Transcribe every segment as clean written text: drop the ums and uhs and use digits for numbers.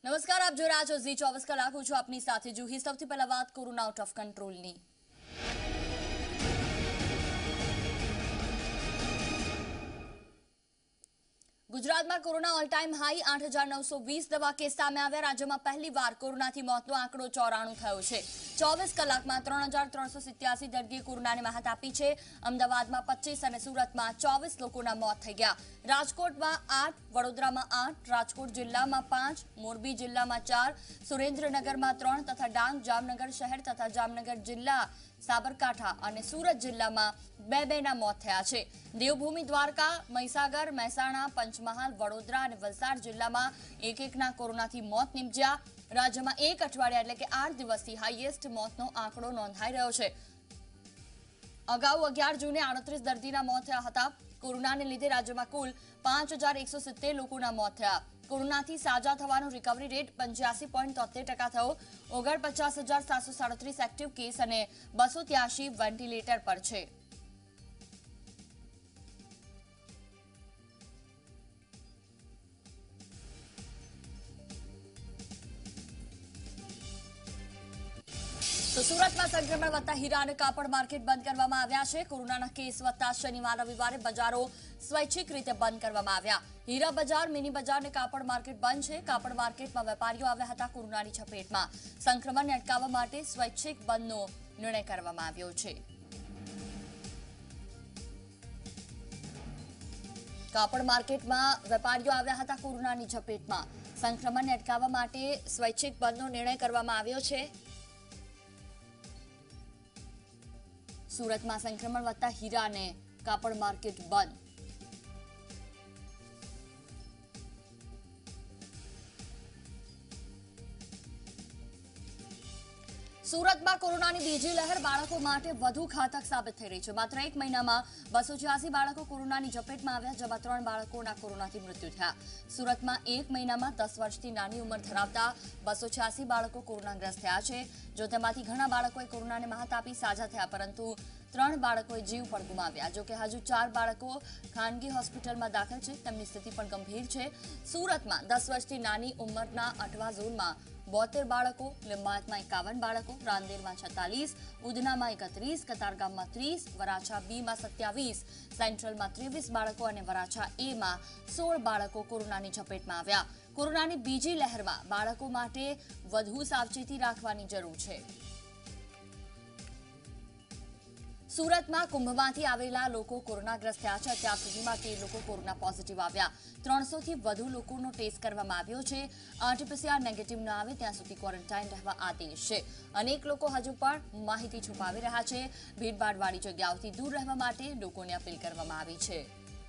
નમસ્કાર, આપ જોઈ રહ્યા છો ઝી 24 કલાક. હું છું આપની સાથે જુહી. સૌથી પહેલા વાત કોરોના આઉટ ઓફ કંટ્રોલની. ગુજરાતમાં કોરોના ઓલ ટાઈમ હાઈ 8,920 નવા કેસ સામે આવ્યા. રાજ્યમાં પહેલીવાર કોરોનાથી મોતનો આંકડો 94 થયો છે. 24 કલાકમાં 3,387 દર્દીએ કોરોનાને માત આપી છે. અમદાવાદમાં 25 અને સુરતમાં 24 લોકોના મોત થઈ ગયા. રાજકોટમાં 8, વડોદરામાં 8, રાજકોટ જિલ્લામાં 5, મોરબી જિલ્લામાં 4, સુરેન્દ્રનગરમાં 3 તથા ડાંગ, જામનગર શહેર તથા જામનગર જિલ્લા, સાબરકાંઠા અને સુરત જિલ્લામાં 2-2ના મોત થયા છે. દેવભૂમિ દ્વારકા, મહીસાગર, મહેસાણા, પંચમહાલ, વડોદરા અને વલસાડ જિલ્લામાં 1-1ના કોરોનાથી મોત નિપજ્યા. રાજ્યમાં એક અઠવાડિયા એટલે કે 8 દિવસથી હાઈએસ્ટ મોતનો આંકડો નોંધાઈ રહ્યો છે. અગાઉ 11 જૂને 38 દર્દીના મોત થયા હતા. કોરોનાને લીધે રાજ્યમાં કુલ 5,170 લોકોના મોત થયા. કોરોનાથી સાજા થવાનો રિકવરી રેટ 85.73% થયો. 49,737 એક્ટિવ કેસ અને 283 વેન્ટિલેટર પર છે. તો સુરતમાં સંક્રમણ વધતા હીરા અને કાપડ માર્કેટ બંધ કરવામાં આવ્યા છે. કોરોનાના કેસ વધતા શનિવાર રવિવારે બજારો સ્વૈચ્છિક રીતે બંધ કરવામાં આવ્યા. હીરા બજાર, મિની બજાર અને કાપડ માર્કેટ બંધ છે. કાપડ માર્કેટમાં વેપારીઓ આવ્યા હતા કોરોનાની ચપેટમાં. સંક્રમણને અટકાવવા માટે સ્વૈચ્છિક બંધનો નિર્ણય કરવામાં આવ્યો છે. કાપડ માર્કેટમાં વેપારીઓ આવ્યા હતા કોરોનાની ચપેટમાં. સંક્રમણને અટકાવવા માટે સ્વૈચ્છિક બંધનો નિર્ણય કરવામાં આવ્યો છે. સુરતમાં સંક્રમણ વધતા હીરા અને કાપડ માર્કેટ બંધ. સુરતમાં કોરોનાની બીજી લહેર બાળકો માટે વધુ ઘાતક સાબિત થઈ રહી છે. માત્ર એક મહિનામાં 286 બાળકો કોરોનાની ઝપેટમાં આવ્યા, જેમાં 3 બાળકોના કોરોનાથી મૃત્યુ થયા. સુરતમાં એક મહિનામાં 10 વર્ષથી નાની ઉંમર ધરાવતા 286 બાળકો કોરોનાગ્રસ્ત થયા છે. જો તેમાંથી ઘણા બાળકોએ કોરોનાને માત આપી સાજા થયા, પરંતુ 3 બાળકોએ જીવ પણ ગુમાવ્યા. જોકે હજુ 4 બાળકો ખાનગી હોસ્પિટલમાં દાખલ છે. તેમની સ્થિતિ પણ ગંભીર છે. સુરતમાં 10 વર્ષથી નાની ઉંમરના અટવા ઝોનમાં 72 બાળકો, લિંબાયતમાં 51 બાળકો, રાંદેરમાં 46, ઉધનામાં 31, કતારગામમાં 30, વરાછા બીમાં 27, સેન્ટ્રલમાં 23 બાળકો અને વરાછા એમાં 16 બાળકો કોરોનાની ઝપેટમાં આવ્યા. કોરોનાની બીજી લહેરમાં બાળકો માટે વધુ સાવચેતી રાખવાની જરૂર છે. સુરતમાં કુંભમાંથી આવેલા લોકો કોરોનાગ્રસ્ત થયા છે. અત્યાર સુધીમાં 13 લોકો કોરોના પોઝિટિવ આવ્યા. 300થી વધુ લોકોનો ટેસ્ટ કરવામાં આવ્યો છે. આરટીપીસીઆર નેગેટિવ ન આવે ત્યાં સુધી ક્વોરન્ટાઇન રહેવા આદેશ છે. અનેક લોકો હજુ પણ માહિતી છુપાવી રહ્યા છે. ભીડભાડવાળી જગ્યાઓથી દૂર રહેવા માટે લોકોને અપીલ કરવામાં આવી છે.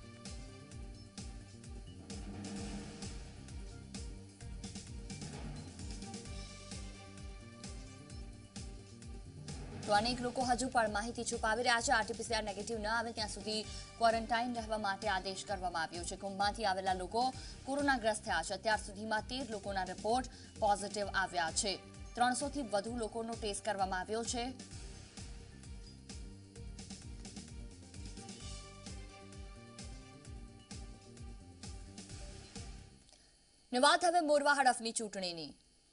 તો અનેક લોકો હજુ પણ માહિતી છુપાવી રહ્યા છે. આરટીપીસીઆર નેગેટિવ ન આવે ત્યાં સુધી ક્વોરન્ટાઇન રહેવા માટે આદેશ કરવામાં આવ્યો છે. કુંભમાંથી આવેલા લોકો કોરોનાગ્રસ્ત થયા છે. અત્યાર સુધીમાં 13 લોકોના રિપોર્ટ પોઝિટિવ આવ્યા છે. 300થી વધુ લોકોનો ટેસ્ટ કરવામાં આવ્યો છે. વાત હવે મોરવા હડફની ચૂંટણીની.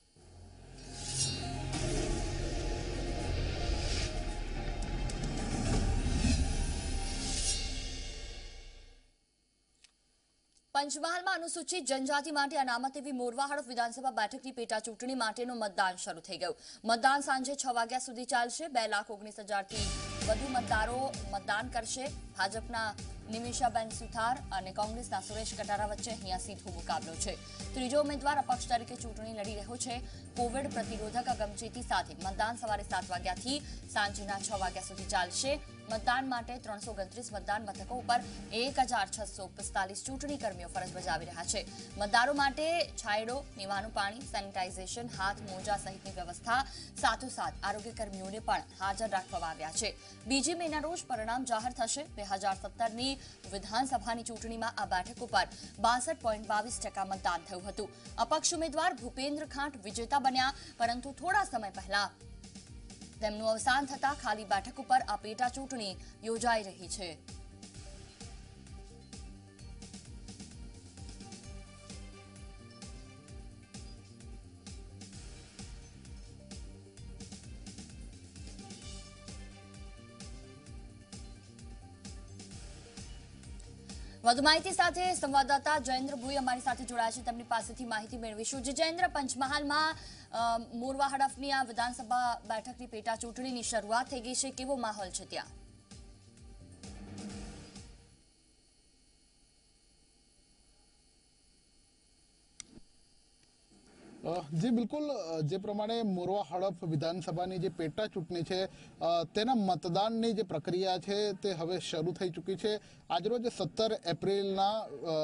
પંચમહાલમાં અનુસૂચિત જનજાતિ માટે અનામત એવી મોરવા હડફ વિધાનસભા બેઠકની પેટા ચૂંટણી માટેનું મતદાન શરૂ થઈ ગયું. મતદાન સાંજે 6 વાગ્યા સુધી ચાલશે. 2,19,000થી વધુ મતદારો મતદાન કરશે. ભાજપના નિમિષાબેન સુથાર અને કોંગ્રેસના સુરેશ કટારા વચ્ચે અહીંયા સીધો મુકાબલો છે. ત્રીજો ઉમેદવાર અપક્ષ તરીકે ચૂંટણી લડી રહ્યો છે. કોવિડ પ્રતિરોધક અગમચેતી સાથે મતદાન સવારે 7 વાગ્યાથી સાંજના 6 વાગ્યા સુધી ચાલશે. મતદાન માટે 329 મતદાન મથકો ઉપર 1,645 ચૂંટણી કર્મીઓ ફરજ બજાવી રહ્યા છે. મતદારો માટે છાંયડો, પીવાનું પાણી, સેનિટાઇઝેશન, હાથ મોજા સહિતની વ્યવસ્થા, સાથોસાથ આરોગ્ય કર્મીઓને પણ હાજર રાખવામાં આવ્યા છે. 2 મેના રોજ પરિણામ જાહેર થશે. 2017ની વિધાનસભાની ચૂંટણીમાં આ બેઠક ઉપર 62.22% મતદાન થયું હતું. અપક્ષ ઉમેદવાર ભૂપેન્દ્ર ખાંટ વિજેતા બન્યા, પરંતુ થોડા સમય પહેલા તેમનું અવસાન થતા ખાલી બેઠક ઉપર આ પેટા ચૂંટણી યોજાઈ રહી છે. વધુ માહિતી સાથે સંવાદદાતા જયેન્દ્ર ભોઈ અમારી સાથે જોડાયા છે, તેમની પાસેથી માહિતી મેળવીશું. જે જયેન્દ્ર, પંચમહાલમાં મોરવા હડફની આ વિધાનસભા બેઠકની પેટા ચૂંટણીની શરૂઆત થઈ ગઈ છે, કેવો માહોલ છે ત્યાં? જી બિલકુલ, જે પ્રમાણે મોરવા હડફ વિધાનસભાની જે પેટા ચૂંટણી છે તેના મતદાનની જે પ્રક્રિયા છે તે હવે શરૂ થઈ ચૂકી છે. આજરોજ 17 એપ્રિલના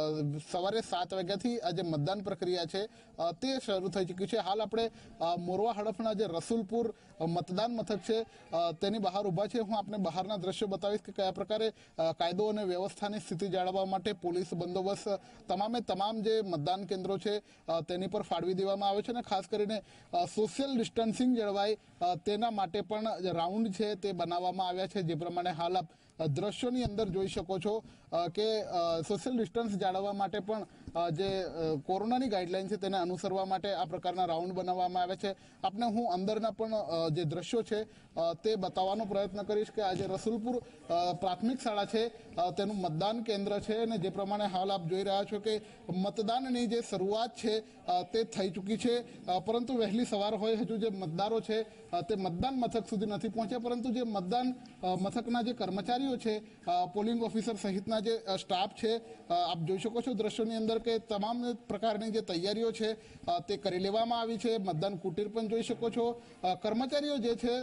સવારે 7 વાગ્યાથી આ જે મતદાન પ્રક્રિયા છે તે શરૂ થઈ ચૂકી છે. હાલ આપણે મોરવા હડફના જે રસુલપુર મતદાન મથક છે તેની બહાર ઊભા છે. હું આપને બહારના દ્રશ્યો બતાવીશ કે કયા પ્રકારે કાયદો અને વ્યવસ્થાની સ્થિતિ જાળવવા માટે પોલીસ બંદોબસ્ત તમામ જે મતદાન કેન્દ્રો છે તેની પર ફાળવી દેવામાં આવે છે અને ખાસ કરીને સોશિયલ ડિસ્ટન્સિંગ જળવાય તેના માટે પણ રાઉન્ડ છે તે બનાવવામાં આવ્યા છે. જે પ્રમાણે હાલ આપ દ્રશ્યોની અંદર જોઈ શકો છો કે સોશિયલ ડિસ્ટન્સ જાળવવા માટે પણ જે કોરોનાની ગાઈડલાઈન છે તેને અનુસરવા માટે આ પ્રકારના રાઉન્ડ બનાવવામાં આવે છે. આપને હું અંદરના પણ જે દ્રશ્યો છે તે બતાવવાનો પ્રયત્ન કરીશ કે આ જે રસુલપુર પ્રાથમિક શાળા છે તેનું મતદાન કેન્દ્ર છે અને જે પ્રમાણે હાલ આપ જોઈ રહ્યા છો કે મતદાનની જે શરૂઆત છે તે થઈ ચૂકી છે, પરંતુ વહેલી સવાર હોય હજુ જે મતદારો છે તે મતદાન મથક સુધી નથી પહોંચ્યા, પરંતુ જે મતદાન મથકના જે કર્મચારીઓ છે, પોલિંગ ઓફિસર સહિતના જે સ્ટાફ છે, આપ જોઈ શકો છો દ્રશ્યોની અંદર કે તમામ પ્રકારની જે તૈયારીઓ છે તે કરી લેવામાં આવી છે. મતદાન કુટીર પણ જોઈ શકો છો. કર્મચારીઓ જે છે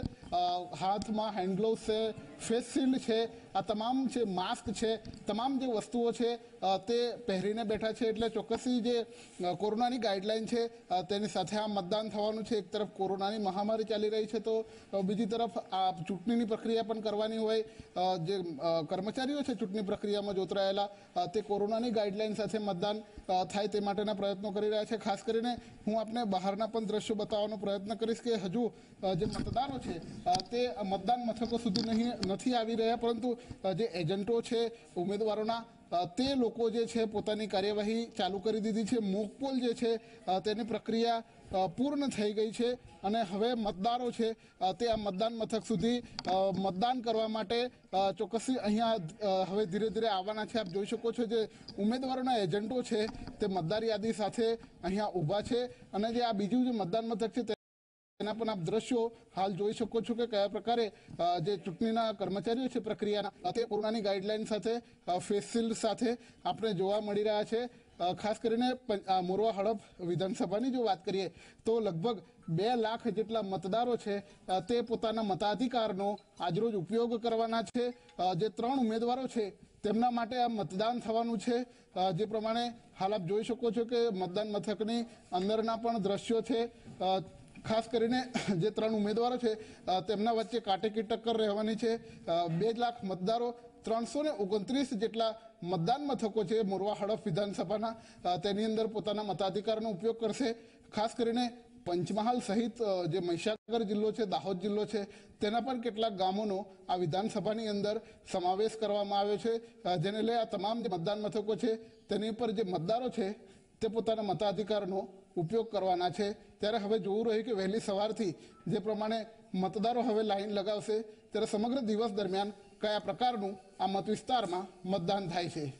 હાથમાં હેન્ડ ગ્લોવ્સ છે, ફેસ શિલ્ડ છે, આ તમામ છે, માસ્ક છે, તમામ જે વસ્તુઓ છે તે પહેરીને બેઠા છે. એટલે ચોક્કસી જે કોરોનાની ગાઈડલાઈન છે તેની સાથે આ મતદાન થવાનું છે. એક તરફ કોરોનાની મહામારી ચાલી રહી છે તો બીજી તરફ આ ચૂંટણીની પ્રક્રિયા પણ કરવાની હોય. જે કર્મચારીઓ છે ચૂંટણી પ્રક્રિયામાં જોતરાયેલા તે કોરોનાની ગાઈડલાઈન સાથે મતદાન થાય તે માટેના પ્રયત્નો કરી રહ્યા છે. ખાસ કરીને હું આપને બહારના પણ દ્રશ્યો બતાવવાનો પ્રયત્ન કરીશ કે હજુ જે મતદારો છે તે મતદાન મથકો સુધી નથી આવી રહ્યા, પરંતુ જે એજન્ટો છે ઉમેદવારોના તે લોકો જે છે પોતાની કાર્યવાહી ચાલુ કરી દીધી છે. મોકપોલ જે છે તેની પ્રક્રિયા પૂર્ણ થઈ ગઈ છે અને હવે મતદારો છે તે આ મતદાન મથક સુધી મતદાન કરવા માટે ચોક્કસી અહીંયા હવે ધીરે ધીરે આવવાના છે. આપ જોઈ શકો છો જે ઉમેદવારોના એજન્ટો છે તે મતદાર યાદી સાથે અહીંયા ઊભા છે અને જે આ બીજું જે મતદાન મથક છે તેના પણ આપ દ્રશ્યો હાલ જોઈ શકો છો કે કયા પ્રકારે જે ચૂંટણીના કર્મચારીઓ છે પ્રક્રિયાના તે કોરોનાની ગાઈડલાઈન સાથે ફેસ શિલ્ડ સાથે આપણે જોવા મળી રહ્યા છે. ખાસ કરીને મોરવા હડફ વિધાનસભાની જો વાત કરીએ તો લગભગ 2 લાખ જેટલા મતદારો છે તે પોતાના મતાધિકારનો આજરોજ ઉપયોગ કરવાના છે. જે 3 ઉમેદવારો છે તેમના માટે આ મતદાન થવાનું છે. જે પ્રમાણે હાલ આપ જોઈ શકો છો કે મતદાન મથકની અંદરના પણ દ્રશ્યો છે. ખાસ કરીને જે 3 ઉમેદવારો છે તેમના વચ્ચે કાટેકી ટક્કર રહેવાની છે. 2 લાખ મતદારો 329 જેટલા મતદાન મથકો છે મોરવા હડફ વિધાનસભાના તેની અંદર પોતાના મતાધિકારનો ઉપયોગ કરશે. ખાસ કરીને પંચમહાલ સહિત જે મહીસાગર જિલ્લો છે, દાહોદ જિલ્લો છે, તેના પણ કેટલાક ગામોનો આ વિધાનસભાની અંદર સમાવેશ કરવામાં આવ્યો છે, જેને લઈ આ તમામ જે મતદાન મથકો છે તેની પર જે મતદારો છે તે પોતાના મતાધિકારનો ઉપયોગ કરવાના છે. ત્યારે હવે જોવું રહ્યું કે વહેલી સવારથી જે પ્રમાણે મતદારો હવે લાઈન લગાવશે ત્યારે સમગ્ર દિવસ દરમિયાન કયા પ્રકારનું આ મત વિસ્તારમાં મતદાન થાય છે.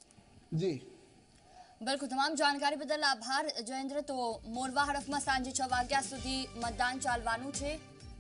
જી બિલકુલ, તમામ જાણકારી બદલ આભાર જયેન્દ્ર. તો મોરવા હડફમાં સાંજે 6 વાગ્યા સુધી મતદાન ચાલવાનું છે.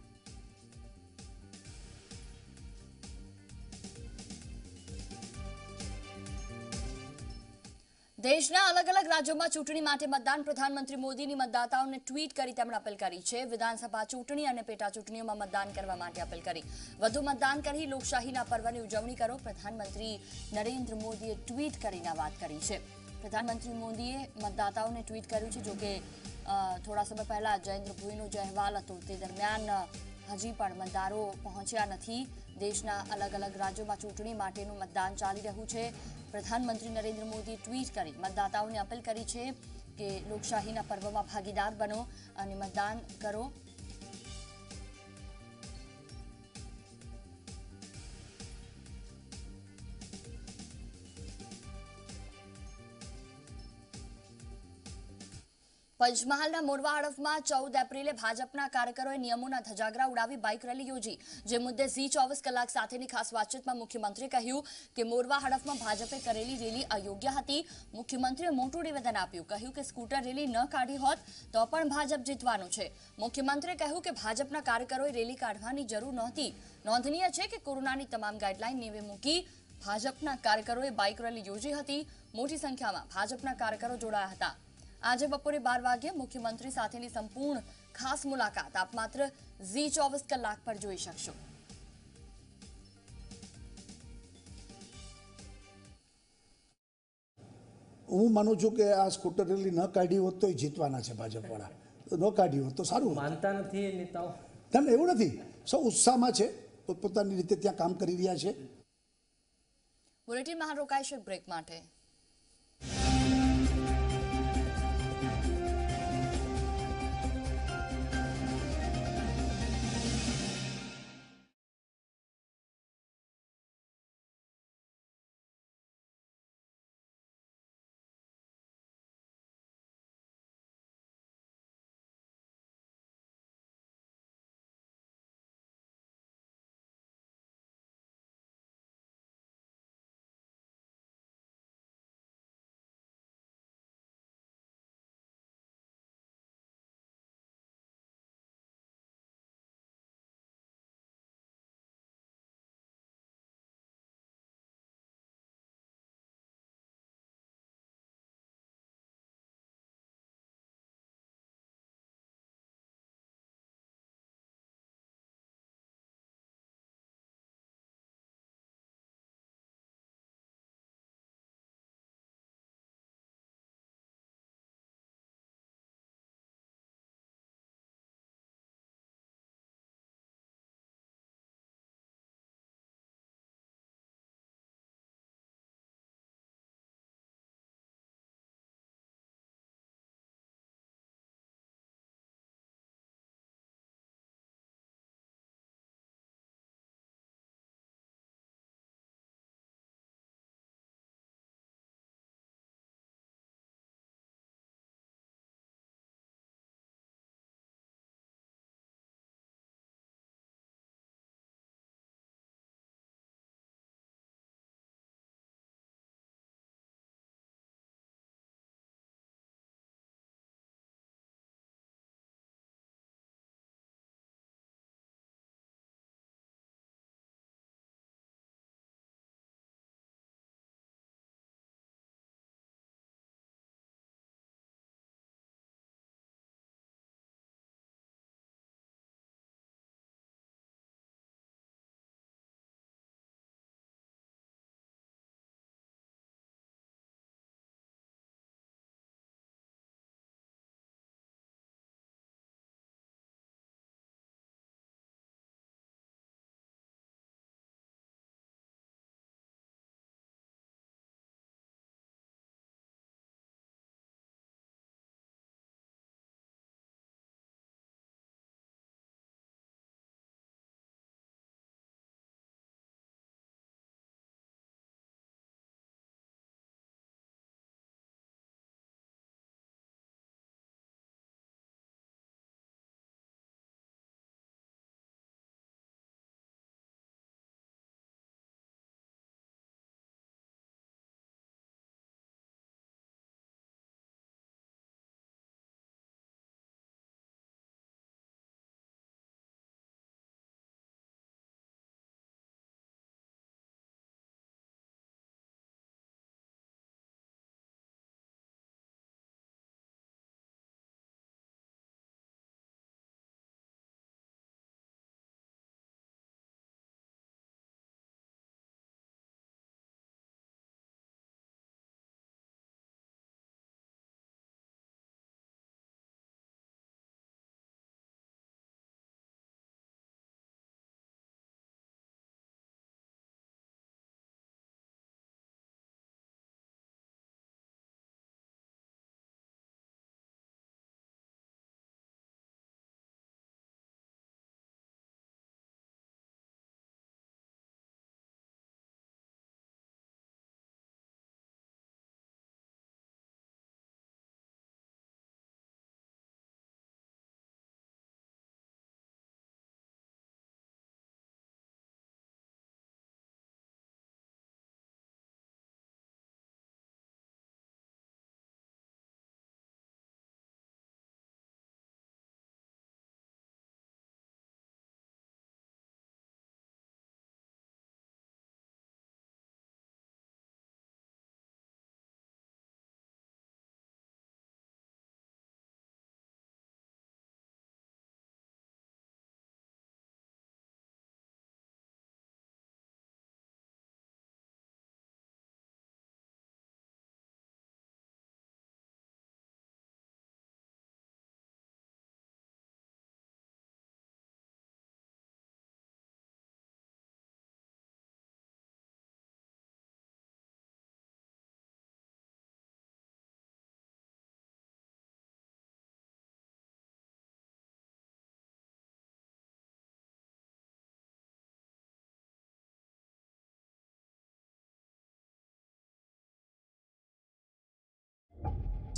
દેશના અલગ અલગ રાજ્યોમાં ચૂંટણી માટે મતદાન પ્રધાનમંત્રી મોદીની મતદાતાઓને ટ્વીટ કરી તેમણે અપીલ કરી છે. વિધાનસભા ચૂંટણી અને પેટા ચૂંટણીઓમાં મતદાન કરવા માટે અપીલ કરી. વધુ મતદાન કરી લોકશાહીના પર્વની ઉજવણી કરો, પ્રધાનમંત્રી નરેન્દ્ર મોદીએ ટ્વીટ કરીને વાત કરી છે. પ્રધાનમંત્રી મોદીએ મતદાતાઓને ટ્વીટ કર્યું છે. જોકે થોડા સમય પહેલા જયેન્દ્ર ભોઈનો જે અહેવાલ હતો તે દરમિયાન હજી પણ મતદારો પહોંચ્યા નથી. દેશના અલગ અલગ રાજ્યોમાં ચૂંટણી માટેનું મતદાન ચાલી રહ્યું છે. પ્રધાનમંત્રી નરેન્દ્ર મોદીએ ટ્વીટ કરી મતદાતાઓને અપીલ કરી છે કે લોકશાહીના પર્વમાં ભાગીદાર બનો અને મતદાન કરો. પંચમહાલના મોરવા હડફમાં 14 એપ્રિલે ભાજપના કાર્યકરોએ નિયમોના ધજાગરા ઉડાવી બાઇક રેલી યોજી, જે મુદ્દે ઝી 24 કલાક સાથેની ખાસ વાતચીતમાં મુખ્યમંત્રીએ કહ્યું કે મોરવા હડફમાં ભાજપે કરેલી રેલી અયોગ્ય હતી. મુખ્યમંત્રીએ મોટું નિવેદન આપ્યું, કહ્યું કે સ્કૂટર રેલી ન કાઢી હોત તો પણ ભાજપ જીતવાનું છે. મુખ્યમંત્રીએ કહ્યું કે ભાજપના કાર્યકરોએ રેલી કાઢવાની જરૂર નહોતી. નોંધનીય છે કે કોરોનાની તમામ ગાઈડલાઈન નેવે મૂકી ભાજપના કાર્યકરોએ બાઇક રેલી યોજી હતી. મોટી સંખ્યામાં ભાજપના કાર્યકરો જોડાયા હતા. આજે બપોરે 12 વાગ્યે મુખ્યમંત્રી સાથેની સંપૂર્ણ ખાસ મુલાકાત આપ માત્ર ઝી 24 કલાક પર જોઈ શકશો. હું માનું છું કે આ સ્કૂટર રેલી ન કાઢી હોત તો જીતવાના છે ભાજપવાળા. ન કાઢી હોત તો સારું. માનતા નથી એ નેતાઓ. તમને એવું નથી, સૌ ઉત્સાહમાં છે, પોતપોતાની રીતે ત્યાં કામ કરી રહ્યા છે. બુલેટિનમાં રોકાઈશું બ્રેક માટે.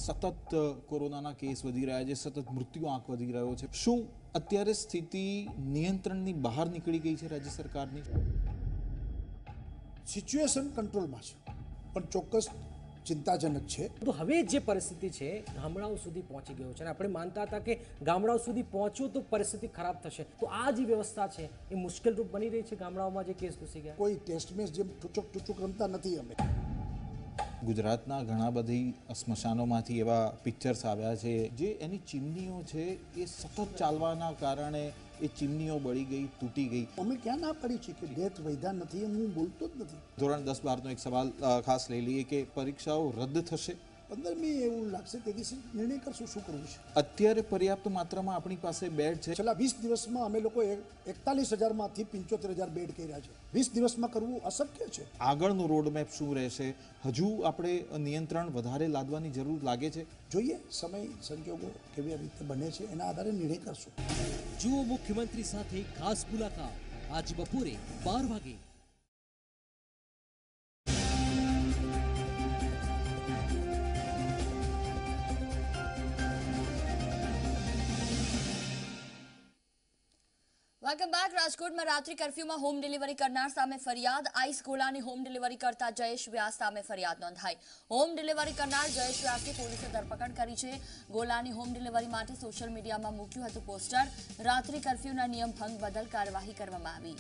સતત કોરોનાના કેસ વધી રહ્યા છે, સતત મૃત્યુ આંક વધી રહ્યો છે. શું અત્યારે સ્થિતિ નિયંત્રણની બહાર નીકળી ગઈ છે રાજ્ય સરકારની? સિચ્યુએશન કંટ્રોલમાં છે, પણ ચોક્કસ ચિંતાજનક છે. તો હવે જે પરિસ્થિતિ છે ગામડાઓ સુધી પહોંચી ગયો છે અને આપણે માનતા હતા કે ગામડાઓ સુધી પહોંચ્યો તો પરિસ્થિતિ ખરાબ થશે, તો આ જે વ્યવસ્થા છે એ મુશ્કેલરૂપ બની રહી છે ગામડાઓમાં જે કેસ ઘૂસી ગયા. કોઈ ટેસ્ટ મેચ જેમ ટૂચક રમતા નથી અમે. ગુજરાતના ઘણા બધી સ્મશાનોમાંથી એવા પિક્ચર્સ આવ્યા છે જે એની ચીમનીઓ છે એ સતત ચાલવાના કારણે એ ચીમનીઓ બળી ગઈ, તૂટી ગઈ. અમે ક્યાં ના પાડી છે કે ડેથ વૈધા નથી એમ હું બોલતો જ નથી. ધોરણ 10-12નો એક સવાલ ખાસ લઈ લઈએ કે પરીક્ષાઓ રદ થશે. 15મી એવું લાગશે તે દિવસે નિર્ણય કરશું શું કરવું છે. અત્યારે પર્યાપ્ત માત્રામાં આપણી પાસે બેડ છે. છેલ્લા 20 દિવસમાં અમે લોકો 41,000માંથી 75,000 બેડ કર્યા છે. 20 દિવસમાં કરવું અશક્ય છે. આગળનું રોડમેપ શું રહેશે? હજુ આપણે નિયંત્રણ વધારે લાદવાની જરૂર લાગે છે. જોઈએ સમય સંજોગો કેવી રીતે બને છે એના આધારે નિર્ણય કરશું. જુઓ મુખ્યમંત્રી સાથે ખાસ મુલાકાત આજ બપોરે 12 વાગે. Welcome back. રાજકોટમાં રાત્રિ કર્ફ્યુમાં હોમ ડિલિવરી કરનાર સામે ફરિયાદ. આઈસ ગોળાની હોમ ડિલિવરી કરતા જયેશ વ્યાસ સામે ફરિયાદ નોંધાઈ. હોમ ડિલિવરી કરનાર જયેશ વ્યાસની પોલીસે ધરપકડ કરી છે. ગોળાની હોમ ડિલિવરી માટે સોશિયલ મીડિયામાં મૂક્યું હતું પોસ્ટર. રાત્રિ કર્ફ્યુના નિયમ ભંગ બદલ કાર્યવાહી કરવામાં આવી.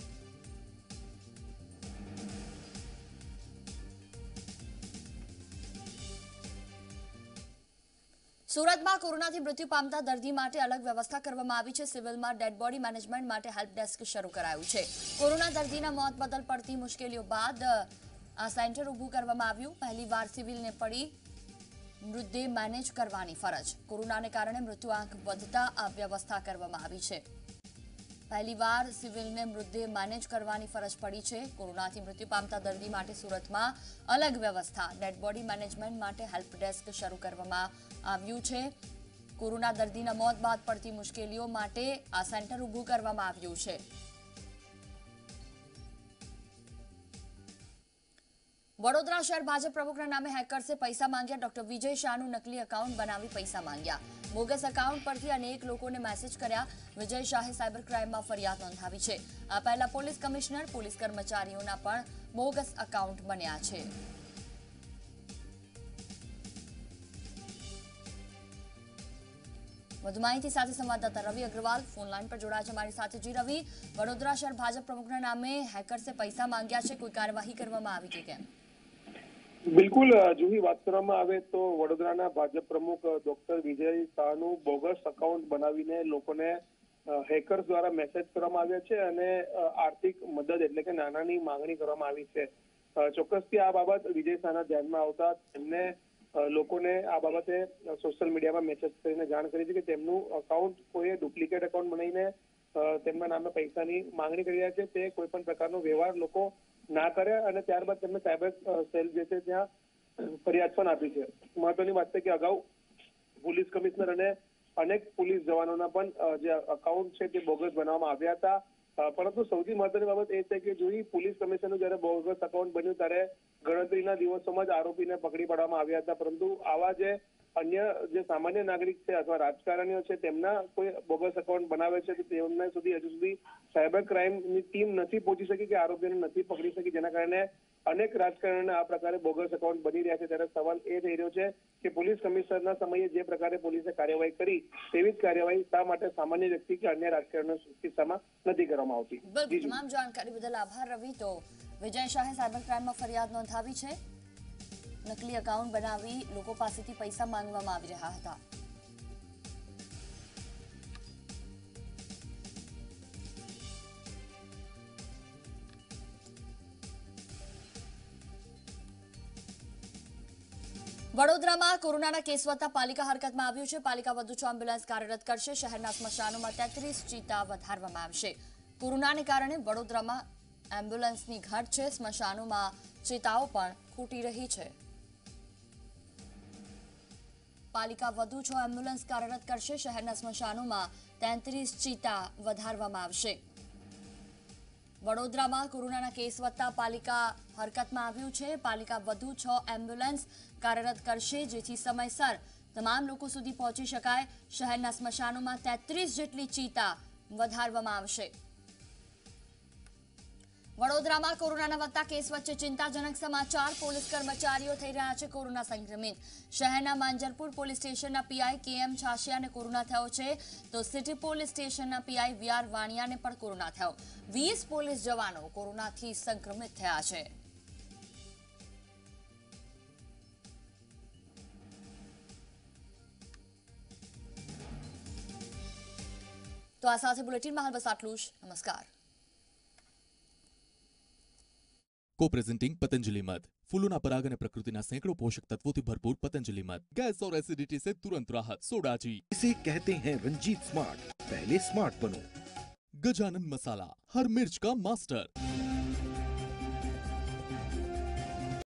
સુરતમાં કોરોનાથી મૃત્યુ પામતા દર્દી માટે અલગ વ્યવસ્થા કરવામાં આવી છે. સિવિલમાં ડેડ બોડી મેનેજમેન્ટ માટે હેલ્પ ડેસ્ક શરૂ કરાયું છે. કોરોના દર્દીના મોત બદલ પડતી મુશ્કેલીઓ બાદ આ સેન્ટર ઊભું કરવામાં આવ્યું. પહેલીવાર સિવિલને પડી મૃતદેહ મેનેજ કરવાની ફરજ. કોરોનાને કારણે મૃત્યુઆંક વધતા આ વ્યવસ્થા કરવામાં આવી છે. પહેલીવાર સિવિલને મૃતદેહ મેનેજ કરવાની ફરજ પડી છે. કોરોનાથી મૃત્યુ પામતા દર્દી માટે સુરતમાં અલગ વ્યવસ્થા ડેડ બોડી મેનેજમેન્ટ માટે હેલ્પ ડેસ્ક શરૂ કરવામાં આવ્યું છે. કોરોના દર્દીના મોત બાદ પડતી મુશ્કેલીઓ માટે આ સેન્ટર ઊભું કરવામાં આવ્યું છે. વડોદરા શહેર ભાજપ પ્રમુખના નામે હેકર્સે પૈસા માંગ્યા. ડોક્ટર વિજય શાહનું નકલી એકાઉન્ટ બનાવી પૈસા માંગ્યા. બોગસ એકાઉન્ટ પરથી અનેક લોકોને મેસેજ કર્યા. વિજય શાહે સાયબર ક્રાઇમમાં ફરિયાદ નોંધાવી છે. આ પહેલા પોલીસ કમિશનર, પોલીસ કર્મચારીઓના પણ બોગસ એકાઉન્ટ બન્યા છે. વધુ માહિતી સાથે સંવાદદાતા રવિ અગ્રવાલ ફોન લાઈન પર જોડાયા છે અમારી સાથે. જી રવિ, વડોદરા શહેર ભાજપ પ્રમુખના નામે હેકર્સે પૈસા માંગ્યા છે, કોઈ કાર્યવાહી કરવામાં આવી કે કેમ? બિલકુલ, જુહી, વાત કરવામાં આવે તો વડોદરાના ભાજપ પ્રમુખ ડોક્ટર વિજય શાહનું બોગસ એકાઉન્ટ બનાવીને લોકોને હેકર્સ દ્વારા મેસેજ કરવામાં આવ્યા છે અને આર્થિક મદદ એટલે કે નાણાંની માંગણી કરવામાં આવી છે. ચોક્કસથી આ બાબત વિજય શાહના ધ્યાનમાં આવતા તેમને લોકોને આ બાબતે સોશિયલ મીડિયામાં મેસેજ કરીને જાણ કરી છે કે તેમનું એકાઉન્ટ કોઈએ ડુપ્લિકેટ એકાઉન્ટ બનાવીને તેમના નામે પૈસાની માંગણી કરી રહ્યા છે. તે કોઈ પણ પ્રકારનો વ્યવહાર લોકો ના કરે અને ત્યારબાદ તેમને સાયબર સેલ જે છે ત્યાં ફરિયાદ પણ આપી છે. મહત્વની વાત છે કે અગાઉ પોલીસ કમિશનર અને અનેક પોલીસ જવાનોના પણ જે એકાઉન્ટ છે તે બોગસ બનાવવામાં આવ્યા હતા. પરંતુ સૌથી મહત્વની બાબત એ છે કે જોઈ પોલીસ કમિશનરનું જયારે બોગસ એકાઉન્ટ બન્યું ત્યારે ગણતરીના દિવસોમાં જ આરોપીને પકડી પાડવામાં આવ્યા હતા. પરંતુ આવા જે અન્ય જે સામાન્ય નાગરિક છે અથવા રાજકારણીઓ છે તેમના કોઈ બોગસ એકાઉન્ટ બનાવે છે તો તેમને સુધી હજુ સુધી સાયબર ક્રાઇમની ટીમ નથી પહોંચી શકી કે આરોપીને નથી પકડી શકી, જેના કારણે અનેક રાજકારણીઓને આ પ્રકારે બોગસ એકાઉન્ટ બની રહ્યા છે. ત્યારે સવાલ એ થઈ રહ્યો છે કે પોલીસ કમિશનરના સમયે જે પ્રકારે પોલીસે કાર્યવાહી કરી તેવી જ કાર્યવાહી શા માટે સામાન્ય વ્યક્તિ કે અન્ય રાજકારણીઓ કિસ્સામાં નથી કરવામાં આવતી? બિલકુલ, તમામ જાણકારી બદલ આભાર રવિ. તો વિજય શાહે સાયબર ક્રાઇમમાં ફરિયાદ નોંધાવી છે. નકલી એકાઉન્ટ બનાવી લોકો પાસેથી પૈસા માંગવામાં આવી રહ્યા હતા. વડોદરામાં કોરોનાના કેસ વધતા પાલિકા હરકતમાં આવ્યું છે. પાલિકા વધુ 6 એમ્બ્યુલન્સ કાર્યરત કરશે. શહેરના સ્મશાનોમાં 33 ચિતા વધારવામાં આવશે. કોરોનાને કારણે વડોદરામાં એમ્બ્યુલન્સની ઘટ છે. સ્મશાનોમાં ચિતાઓ પણ ખૂટી રહી છે. પાલિકા વધુ 6 એમ્બ્યુલન્સ કાર્યરત કરશે. શહેરના સ્મશાનોમાં 33 ચિતા વધારવામાં આવશે. વડોદરામાં કોરોનાના કેસ વધતા પાલિકા હરકતમાં આવ્યું છે. પાલિકા વધુ 6 એમ્બ્યુલન્સ કાર્યરત કરશે, જેથી સમયસર તમામ લોકો સુધી પહોંચી શકાય. શહેરના સ્મશાનોમાં 33 જેટલી ચિતા વધારવામાં આવશે. વડોદરામાં કોરોનાના વધતા કેસ વચ્ચે ચિંતાજનક સમાચાર. પોલીસ કર્મચારીઓ થઈ રહ્યા છે કોરોના સંક્રમિત. શહેરના માંજરપુર પોલીસ સ્ટેશનના પીઆઈ કેએમ છાશિયાને કોરોના થયો છે, તો સિટી પોલીસ સ્ટેશનના પીઆઈ વીઆર વાણિયાને પણ કોરોના થયો. 20 પોલીસ જવાનો કોરોનાથી સંક્રમિત થયા છે. તો આ સાથે બુલેટિનમાં હાલ બસ આટલું જ. નમસ્કાર. को प्रेजेंटिंग पतंजलि मध फूलों पराग और प्रकृति सैकड़ों पोषक तत्वों से भरपूर पतंजलि मध गैस और एसिडिटी से तुरंत राहत. सोडाजी. इसे कहते हैं रंजीत स्मार्ट. पहले स्मार्ट बनो. गजानन मसाला हर मिर्च का मास्टर.